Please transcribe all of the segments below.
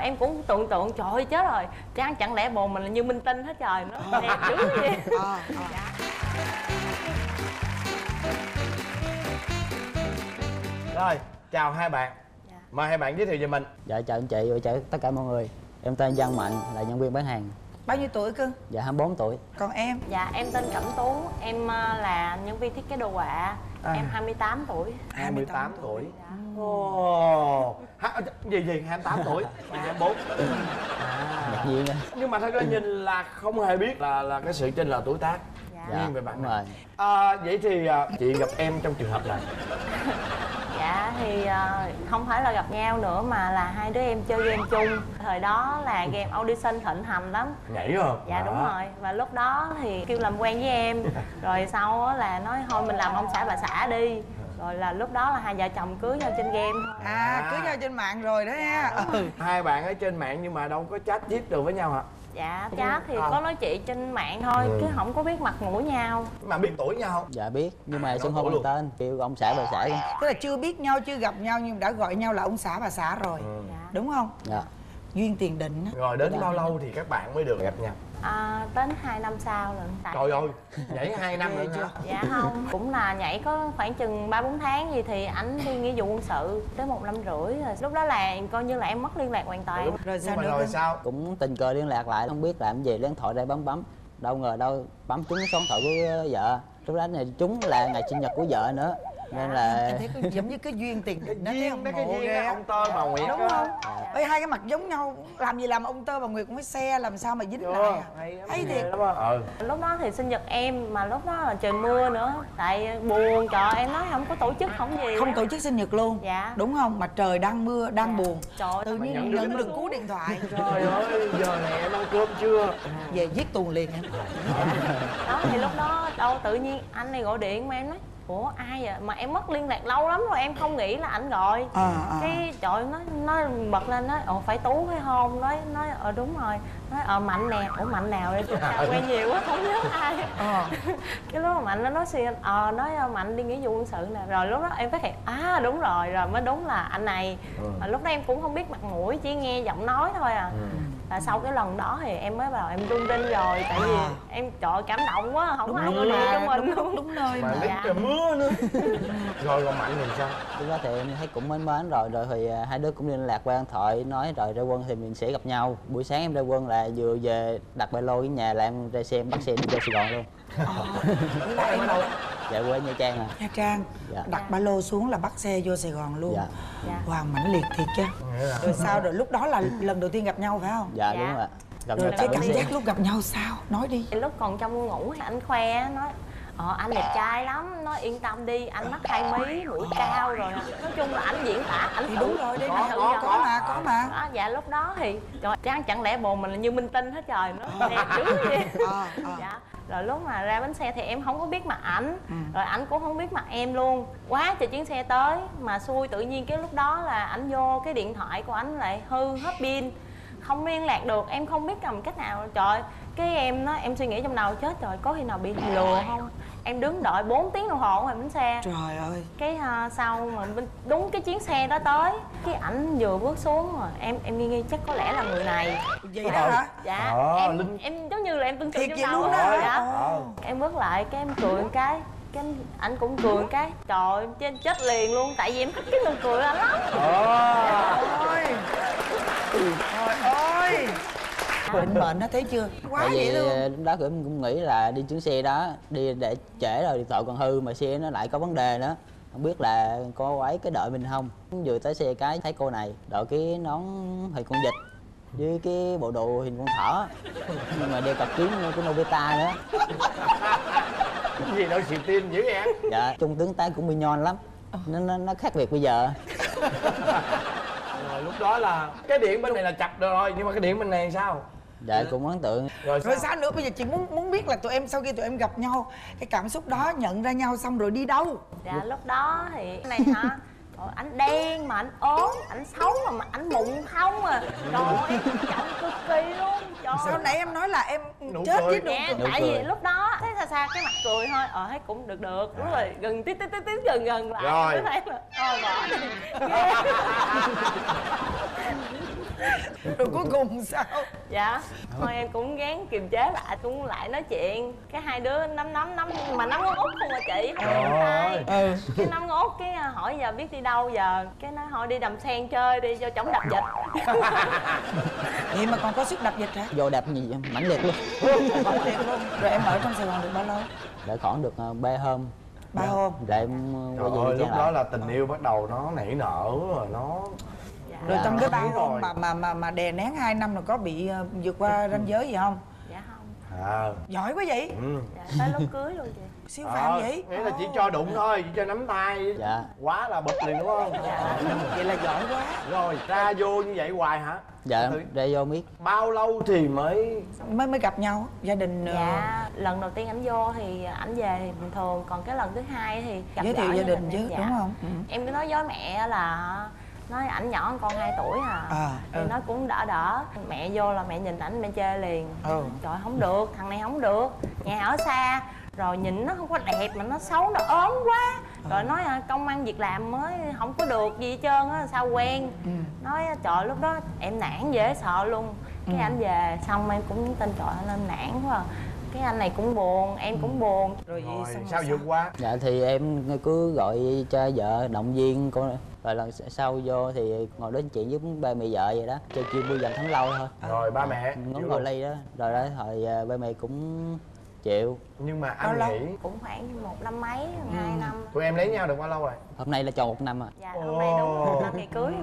Em cũng tưởng tượng trời ơi chết rồi, chẳng lẽ bồ mình là như minh tinh hết trời, nó đẹp dữ vậy. Dạ. Rồi, chào hai bạn. Dạ. Mời hai bạn giới thiệu về mình. Dạ chào anh chị và chào tất cả mọi người. Em tên Văn Mạnh, là nhân viên bán hàng. Bao nhiêu tuổi cưng? Dạ 24 tuổi. Còn em? Dạ em tên Cẩm Tú, em là nhân viên thiết kế đồ họa. Em 28 tuổi. 28 tuổi. Dạ. Ồ, gì 28 tuổi, 24. Ngạc nhiên á. Nhưng mà thật ra nhìn là không hề biết là cái sự chênh lệch tuổi tác. Dạ. Nghiêng về bạn Đúng này. rồi. Vậy thì chị gặp em trong trường hợp này. Dạ thì không phải là gặp nhau nữa mà là hai đứa em chơi game chung. Thời đó là game audition thịnh hành lắm. Nhảy rồi. Dạ đúng rồi. Và lúc đó thì kêu làm quen với em. Rồi sau á là nói thôi mình làm ông xã bà xã đi. Rồi là lúc đó là hai vợ chồng cưới nhau trên game. Cưới nhau trên mạng rồi đó nha. Hai bạn ở trên mạng nhưng mà đâu có chat chít được với nhau hả? Dạ chat thì có nói chuyện trên mạng thôi, chứ không có biết mặt mũi nhau. Mà biết tuổi nhau không? Dạ biết, nhưng mà xưng hô tuổi bằng luôn. tên, kêu ông xã bà xã luôn. Tức là chưa biết nhau, chưa gặp nhau nhưng đã gọi nhau là ông xã bà xã rồi. Dạ. Đúng không? Dạ. Duyên tiền định á. Rồi đến bao lâu thì các bạn mới được gặp nhau? Đến 2 năm sau lần. Trời ơi, nhảy 2 năm nữa chưa? Dạ không, cũng là nhảy có khoảng chừng 3-4 tháng gì thì ảnh đi nghĩa vụ quân sự tới 1 năm rưỡi rồi. Lúc đó là coi như là em mất liên lạc hoàn toàn. Rồi sao nữa Rồi cưng? sao? Cũng tình cờ liên lạc lại, không biết làm gì, lấy điện thoại ra bấm. Đâu ngờ đâu bấm trúng số điện thoại của vợ. Lúc đó này trúng là ngày sinh nhật của vợ nữa. Nên là Em thấy có giống như cái duyên tiền định. Cái duyên đó, cái duyên đó, ông Tơ bà Nguyệt. Đúng không? Ê, hai cái mặt giống nhau, làm gì làm ông Tơ bà Nguyệt cũng phải xe, làm sao mà dính lại à? Thấy thiệt. Lúc đó thì sinh nhật em mà lúc đó là trời mưa nữa. Tại buồn, trời em nói không có tổ chức không gì. Không tổ chức sinh nhật luôn. Dạ. Đúng không? Mà trời đang mưa, đang buồn. Trời ơi, Tự nhiên nhận được cú điện thoại. Trời ơi, giờ này em ăn cơm chưa? Về giết tuồng liền em. đó thì lúc đó đâu tự nhiên anh này gọi điện mà em nói ủa ai vậy mà em mất liên lạc lâu lắm rồi em không nghĩ là ảnh gọi. Cái trời nó bật lên nói ồ phải Tú phải không, nói đúng rồi, nói Mạnh nè. Ủa Mạnh nào vậy, sao quen nhiều quá không nhớ ai. Cái lúc mà Mạnh nó nói xuyên nói Mạnh đi nghĩa vụ quân sự nè. Rồi lúc đó em phát hiện đúng rồi mới đúng là anh này. Mà lúc đó em cũng không biết mặt mũi, chỉ nghe giọng nói thôi à. Và sau cái lần đó thì em mới vào em rung rinh rồi, tại vì em trời cảm động quá, không ai gọi điện cho mình luôn. Đúng nơi mà. mà. Trời mưa nữa. Rồi còn Mạnh thì sao? lúc đó thì em thấy cũng mến rồi thì hai đứa cũng liên lạc qua điện thoại, nói rồi ra quân thì mình sẽ gặp nhau. Buổi sáng em ra quân là vừa về đặt ba lô với nhà là em ra xe em bắt xe đi vô Sài Gòn luôn. Là em đâu? Dạ quê Nha Trang à. Nha Trang. Dạ. Đặt ba lô xuống là bắt xe vô Sài Gòn luôn. Dạ. Wow, mãnh liệt thiệt chứ. Rồi sao rồi, lúc đó là lần đầu tiên gặp nhau phải không? Dạ đúng ạ. Gặp Rồi nhau cái tại cảm bến xe. giác lúc gặp nhau sao? Nói đi. Lúc còn trong ngủ thì anh khoe nói anh đẹp trai lắm, nói yên tâm đi, anh mắt 2 mí, mũi cao rồi. Nói chung là anh diễn tả, anh Thì thử. đúng rồi, đây Có, này có mà. Đó, dạ lúc đó thì trời chẳng lẽ bồ mình là như minh tinh hết trời, nó đẹp dữ vậy. Dạ. Rồi lúc mà ra bến xe thì em không có biết mặt ảnh, rồi ảnh cũng không biết mặt em luôn. Quá trời chuyến xe tới mà xui tự nhiên cái lúc đó là ảnh vô cái điện thoại của ảnh lại hư hết pin, không liên lạc được, em không biết cầm cách nào. Trời, cái em suy nghĩ trong đầu chết rồi có khi nào bị lừa không. Em đứng đợi 4 tiếng đồng hồ ngoài bến xe. Trời ơi. Cái sau mà đúng cái chuyến xe đó tới, cái ảnh vừa bước xuống mà em nghi chắc có lẽ là người này. Vậy đó hả? Dạ. Em giống như là em tưởng tượng Thiệt trong vậy đầu luôn á. đó. Dạ. Em bước lại cái em cười một cái ảnh cũng cười một cái. Trời ơi, chết liền luôn, tại vì em thích cái nụ cười anh lắm. Ôi. Trời ơi. Định mệnh nó thấy chưa? Quá Tại vậy vì luôn. lúc đó em cũng nghĩ là đi chuyến xe đó đi để trễ rồi điện thoại còn hư mà xe nó lại có vấn đề nữa, không biết là cô ấy có đợi mình không. Vừa tới xe cái thấy cô này đội cái nón hình con vịt với cái bộ đồ hình con thỏ, nhưng mà đeo cặp kiến của Nobita nữa. Cái gì đâu xì tin dữ em? Dạ trung tướng tá cũng mignon lắm, nó khác biệt bây giờ. Rồi lúc đó là cái điện bên này là chập rồi, nhưng mà cái điện bên này sao? Dạ cũng ấn tượng. Rồi sao nữa? Bây giờ chị muốn biết là tụi em sau khi tụi em gặp nhau, cái cảm xúc đó nhận ra nhau xong rồi đi đâu? Dạ lúc đó thì cái này hả? Anh đen mà anh ốm, anh xấu mà anh mụn không à. Trời ơi, em trọng cực kỳ luôn. Trời Sao nãy em nói là em Nụ chết cười. với nụ Dạ, cười. tại vì lúc đó thấy xa cái mặt cười thôi, thấy cũng được đúng rồi, gần tí gần lại rồi mới thấy là bỏ đi. Rồi cuối cùng sao? Dạ thôi em cũng gắng kiềm chế lại, cũng lại nói chuyện. Cái hai đứa nắm mà nắm ngón út không à chị, không nắm tay. Cái nắm ngón út cái hỏi giờ biết đi đâu giờ, cái nói thôi đi Đầm Sen chơi đi cho chống đập dịch. Vậy mà còn có sức đập dịch hả? Vô đạp gì mãnh liệt luôn. Mãnh liệt luôn. Rồi em ở trong Sài Gòn được bao lâu? Để khoảng được 3 hôm. 3 hôm. Để em Trời ơi, lúc đó là tình yêu bắt đầu nó nảy nở rồi nó. Rồi trong cái 3 Đúng hôm rồi. mà đè nén 2 năm rồi có bị vượt qua ranh giới gì không? Dạ không. Giỏi quá vậy. Dạ tới lúc cưới luôn chị. Siêu phàm vậy. Nghĩa là chỉ cho đụng thôi, chỉ cho nắm tay. Dạ. Quá là bực liền đúng không? Vậy là giỏi quá. Rồi ra vô như vậy hoài hả? Dạ để vô biết. Bao lâu thì mới Mới gặp nhau gia đình. Dạ lần đầu tiên ảnh vô thì ảnh về thì bình thường, còn cái lần thứ hai thì gặp giới thiệu gỡ gia đình chứ, dạ. đúng không? Em cứ nói với mẹ là nói ảnh nhỏ hơn con 2 tuổi thì nói cũng đỡ. Mẹ vô là mẹ nhìn ảnh mẹ chê liền. Trời không được, thằng này không được, nhà ở xa rồi nhìn nó không có đẹp mà nó xấu, nó ốm quá. Rồi nói công ăn việc làm mới không có được gì hết trơn á, sao quen. Nói trời lúc đó em nản dễ sợ luôn. Cái anh về xong em cũng tin trời lên nản quá. Cái anh này cũng buồn, em cũng buồn. Rồi sao vượt qua? Dạ thì em cứ gọi cho vợ động viên con, rồi lần sau vô thì ngồi nói chuyện với ba mẹ vợ vậy đó, chơi chiêu vui dành thắng lâu thôi. Rồi ba mẹ ngón gò ly đó, rồi đó thời ba mẹ cũng chịu. Nhưng mà anh nghĩ cũng khoảng 1 năm mấy, 2 năm. tụi em lấy nhau được bao lâu rồi? Hôm nay là tròn 1 năm rồi. Dạ hôm nay đúng 1 năm ngày cưới.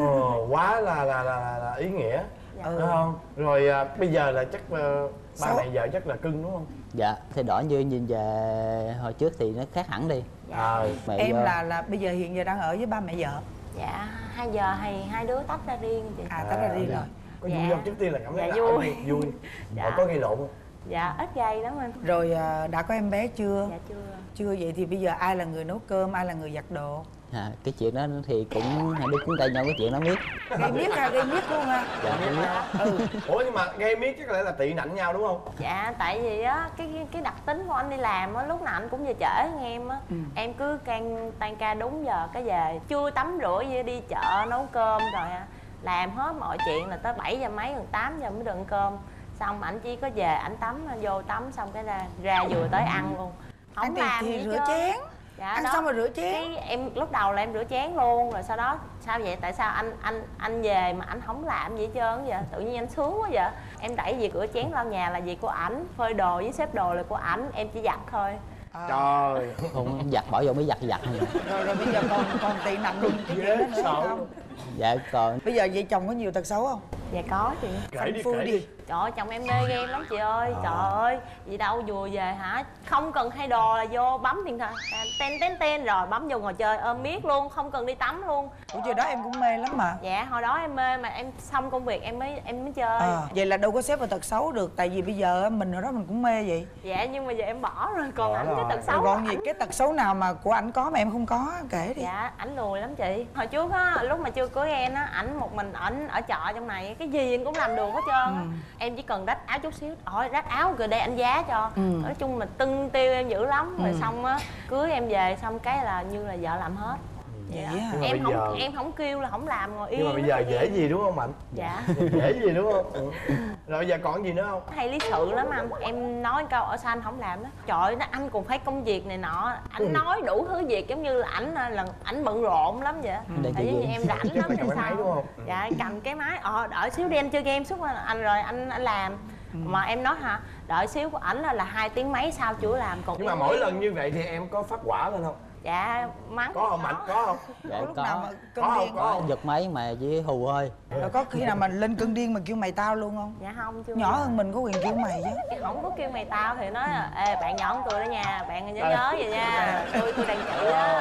Quá là ý nghĩa. Đúng không? Rồi bây giờ là chắc ba mẹ vợ chắc là cưng đúng không? Dạ thay đổi như nhìn về hồi trước thì nó khác hẳn đi. Mẹ em là bây giờ hiện giờ đang ở với ba mẹ vợ. Dạ 2 giờ thì hai đứa tách ra riêng chị. Tách ra riêng rồi. Có vui không? Trước tiên là cảm thấy dạ, là vui. Vui. Họ có gây lộn không? Dạ ít gây lắm anh. Rồi đã có em bé chưa? Dạ chưa. Chưa, vậy thì bây giờ ai là người nấu cơm, ai là người giặt đồ? Cái chuyện đó thì cũng hai đứa cuốn tay nhau, cái chuyện đó biết. Gây miết ha, gây miết luôn ha. Dạ cũng biết. Ủa nhưng mà gây miết chắc là tị nạnh nhau đúng không? Dạ tại vì á cái đặc tính của anh đi làm á, lúc nào anh cũng về trễ hơn em á. Em cứ tan ca đúng giờ cái về, chưa tắm rửa gì đi chợ nấu cơm rồi làm hết mọi chuyện là tới 7 giờ mấy, gần 8 giờ mới được ăn cơm. Xong ảnh chỉ có về ảnh tắm, vô tắm xong cái ra vừa tới ăn luôn. Không làm thì gì rửa chén. Dạ, ăn đó. xong rồi rửa chén. Cái em lúc đầu là em rửa chén luôn, rồi sau đó sao vậy, tại sao anh về mà anh không làm gì hết trơn vậy, tự nhiên anh sướng quá vậy. Em đẩy việc rửa chén lau nhà là việc của ảnh, phơi đồ với xếp đồ là của ảnh, em chỉ giặt thôi. Trời, không giặt bỏ vô mới giặt Rồi bây giờ còn tị nạnh luôn cái chuyện đó nữa không? Dạ còn. Bây giờ vợ chồng có nhiều tật xấu không? Dạ có chị. kể đi. Trời ơi, chồng em mê game lắm chị ơi. Trời ơi, gì đâu vừa về hả, không cần thay đồ là vô bấm điện thoại ten rồi bấm vô ngồi chơi ôm miết luôn, không cần đi tắm luôn. Ủa trời đó em cũng mê lắm mà. Dạ hồi đó em mê mà em xong công việc em mới chơi. Vậy là đâu có xếp vào tật xấu được, tại vì bây giờ mình ở đó mình cũng mê vậy. Dạ nhưng mà giờ em bỏ rồi, còn ảnh cái tật xấu. Còn gì cái tật xấu nào mà của ảnh có mà em không có, kể đi. Dạ ảnh lùi lắm chị. Hồi trước á, lúc mà chưa cưới em á, ảnh một mình ảnh ở chợ trong này, cái gì anh cũng làm được hết trơn. Em chỉ cần rách áo chút xíu, hỏi rách áo rồi đây anh giá cho. Nói chung là tưng tiêu em dữ lắm. Rồi xong á cưới em về xong cái là như là vợ làm hết. Dạ. Em không kêu là không làm, ngồi yên. Nhưng mà bây giờ dễ gì đúng không Mạnh? Dạ. Dễ gì đúng không? Rồi bây giờ còn gì nữa không? Hay lý sự lắm anh. Em nói câu ở sao anh không làm đó. Trời ơi, anh còn phải công việc này nọ. Anh nói đủ thứ việc giống như là ảnh bận rộn lắm vậy. Tại giống như em rảnh lắm thì sao? Đúng không? Dạ cầm cái máy, đợi xíu đi anh chơi game suốt anh rồi anh làm. Mà em nói hả, đợi xíu của ảnh là 2 tiếng mấy sau chưa làm còn. Nhưng mà mỗi lần như vậy thì em có phát quả lên không? Dạ mắng. Có không Mạnh? Có không? Dạ Lúc nào mà cơn Có điên không? giật máy mà chỉ hù thôi. Rồi có khi nào mà lên cơn điên mà kêu mày tao luôn không? Dạ không chưa. Nhỏ hơn mình có quyền kêu mày chứ. Cái không có kêu mày tao thì nói là ê bạn nhỏ hơn tôi đó nha, bạn nhớ vậy nha, tôi đàn chị đó.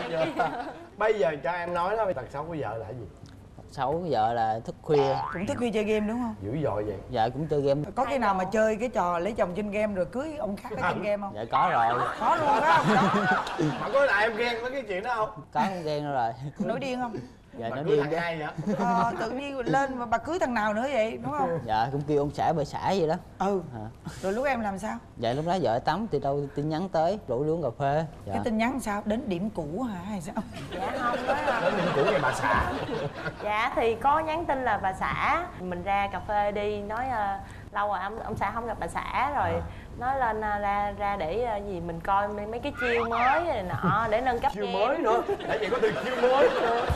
Bây giờ cho em nói đó, tật xấu của vợ là cái gì? Xấu vợ là thức khuya. Cũng thức khuya chơi game đúng không? Dữ dội vậy. Dạ cũng chơi game. Có khi nào mà chơi cái trò lấy chồng trên game rồi cưới ông khác ở trên game không? Dạ có rồi. Có luôn đó không? Mà có lại em ghen với cái chuyện đó không? Có không ghen đâu rồi. Nổi điên không? Dạ bà nó cưới điên thằng đó. hai vậy? Tự nhiên lên mà bà cưới thằng nào nữa vậy đúng không? Dạ cũng kêu ông xã bà xã vậy đó. Rồi lúc em làm sao? Dạ lúc đó vợ tắm thì đâu tin nhắn tới rủ đi uống cà phê. Dạ. Cái tin nhắn làm sao? Đến điểm cũ hả hay sao? Dạ không đó. Đến điểm cũ ngày bà xã. Dạ thì có nhắn tin là bà xã mình ra cà phê đi, nói lâu rồi ông xã không gặp bà xã rồi, nói lên ra để gì mình coi mấy cái chiêu mới này nọ để nâng cấp Chiêu game. mới nữa, tại vậy có từ chiêu mới.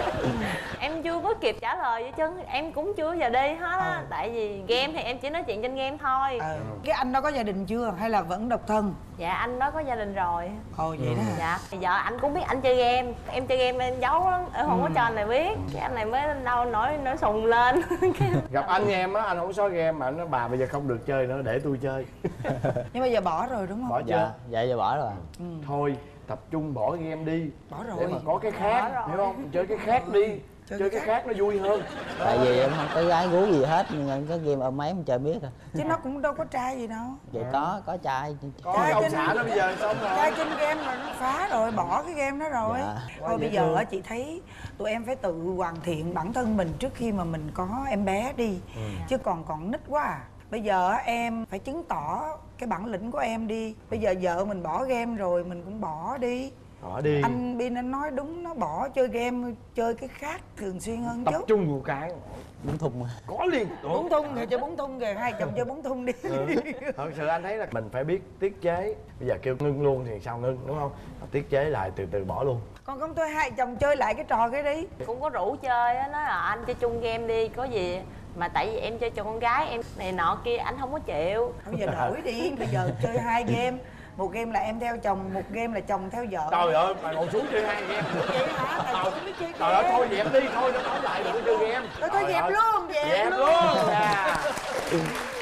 Em chưa có kịp trả lời vậy chứ em cũng chưa giờ đi hết á. Tại vì game thì em chỉ nói chuyện trên game thôi. Cái anh đó có gia đình chưa hay là vẫn độc thân? Dạ anh đó có gia đình rồi. Ồ vậy đó hả? Dạ thì vợ anh cũng biết anh chơi game, em chơi game em giấu lắm, em không có cho anh này biết. Cái anh này mới đâu nổi sùng lên. Gặp anh em á, anh không xóa game mà anh nói bà bây giờ không được chơi nữa, để tôi chơi. Nhưng bây giờ bỏ rồi đúng không? Bỏ chưa? Dạ giờ bỏ rồi. Thôi tập trung bỏ game đi. Bỏ rồi. Để mà có cái khác, hiểu không? Chơi cái khác đi. Chơi cái khác nó vui hơn. Tại vì em không có gái gú gì hết nhưng cái game ôm máy em chơi biết à. Chứ nó cũng đâu có trai gì đâu. Vậy có trai. Có cái ông xã nó bây giờ xong rồi. Trai trên game là nó phá rồi, bỏ cái game đó rồi. Dạ. Thôi bây giờ chị thấy tụi em phải tự hoàn thiện bản thân mình trước khi mà mình có em bé đi. Chứ còn nít quá à. Bây giờ em phải chứng tỏ cái bản lĩnh của em đi. Bây giờ vợ mình bỏ game rồi mình cũng bỏ đi. Bỏ đi. Anh Bin anh nói đúng, nó bỏ chơi game, chơi cái khác thường xuyên hơn Tập chút. trung một cái. Bún thùng. Có liền. Bún thun thì chơi bún thun kìa, hai chồng chơi bún thun đi. Thật sự anh thấy là mình phải biết tiết chế. Bây giờ kêu ngưng luôn thì sao ngưng, đúng không? Tiết chế lại từ từ bỏ luôn. Còn không tôi hai chồng chơi lại cái trò cái đi. Cũng có rủ chơi á, nói là anh chơi chung game đi, có gì mà tại vì em chơi cho con gái em này nọ kia anh không có chịu. Bây giờ đổi đi, bây giờ chơi hai game. Một game là em theo chồng, một game là chồng theo vợ. Trời ơi, mà ngồi xuống chơi hai game. Vậy hả? Tại tôi mới chơi Trời ơi, game. thôi dẹp đi, thôi nó nói lại đừng có chơi game. Tôi thôi dẹp luôn, dẹp Dẹp luôn. luôn.